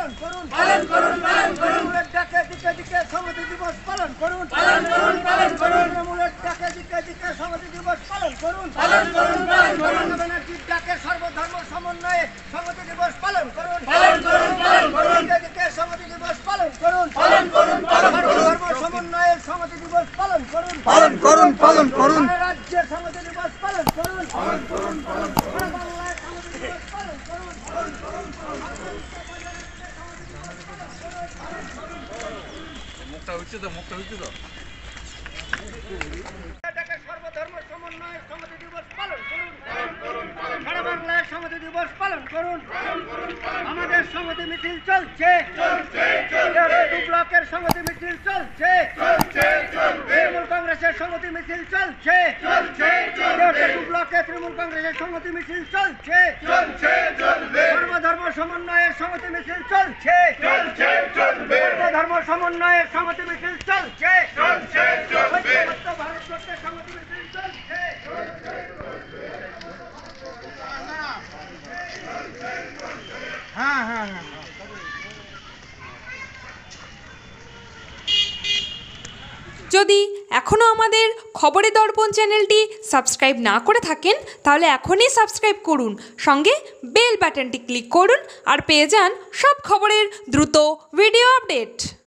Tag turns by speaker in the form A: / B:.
A: পালন করুন পালন করুন পালন করুন ডাকে দিকে দিকে সংহতি দিবস পালন করুন পালন করুন পালন করুন তৃণমূলের ডাকে দিকে দিকে সংহতি দিবস পালন করুন পালন করুন পালন করুন ব্যানার্জির ডাকে সর্বধর্ম সমন্বয়ে সংহতি দিবস পালন করুন পালন করুন পালন করুন দিকে দিকে সংহতি দিবস পালন করুন পালন করুন পালন করুন সর্বধর্ম সমন্বয়ে সংহতি দিবস পালন করুন
B: পালন করুন পালন করুন
A: রাজ্যের সংহতি দিবস পালন করুন পালন করুন পালন করুন বাংলার সংহতি দিবস পালন করুন পালন করুন
C: মুখটা হচ্ছে তো
A: সর্বধর্ম সমন্বয়ে সংহতি দিবস পালন করুন সারা বাংলার সংহতি দিবস পালন করুন আমাদের সংহতি মিছিল চলছে ব্লকের সংহতি মিছিল চলছে তৃণমূল কংগ্রেসের সংহতি মিছিল চলছে ব্লকে তৃণমূল কংগ্রেসের সংহতি মিছিল চলছে সর্বধর্ম সমন্বয়ের সংহতি মিছিল চলছে সর্বধর্ম সমন্বয়ের সংহতি মিছিল চলছে ভারতবর্ষের সংহতি মিছিল চলছে হ্যাঁ হ্যাঁ হ্যাঁ
D: যদি এখনও আমাদের খবরের দর্পণ চ্যানেলটি সাবস্ক্রাইব না করে থাকেন তাহলে এখনই সাবস্ক্রাইব করুন, সঙ্গে বেল বাটনটি ক্লিক করুন আর পেয়ে যান সব খবরের দ্রুত ভিডিও আপডেট।